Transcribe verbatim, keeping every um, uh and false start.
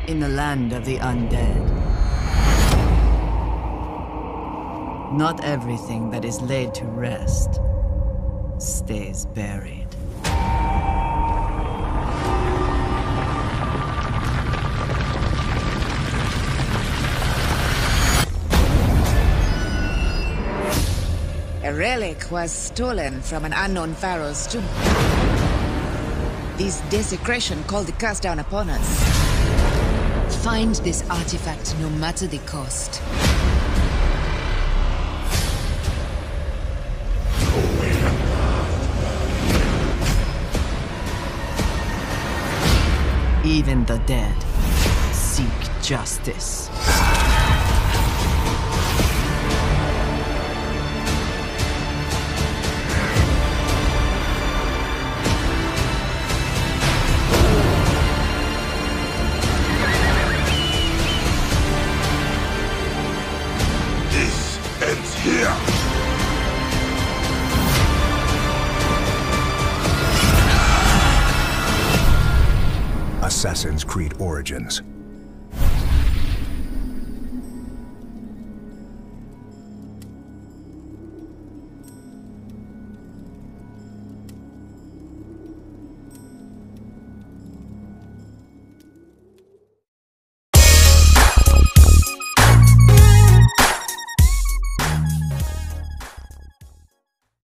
In the land of the undead, not everything that is laid to rest stays buried. A relic was stolen from an unknown pharaoh's tomb. This desecration called the curse down upon us. Find this artifact no matter the cost. Even the dead seek justice. Ends here! Assassin's Creed Origins.